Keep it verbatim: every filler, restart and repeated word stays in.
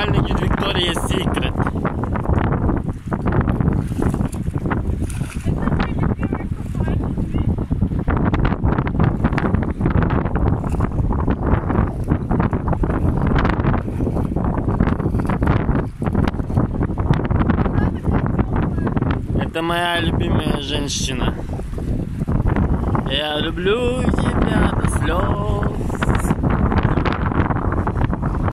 купальник від Victoria's Secret. Это моя любимая женщина. Я люблю тебя до слез.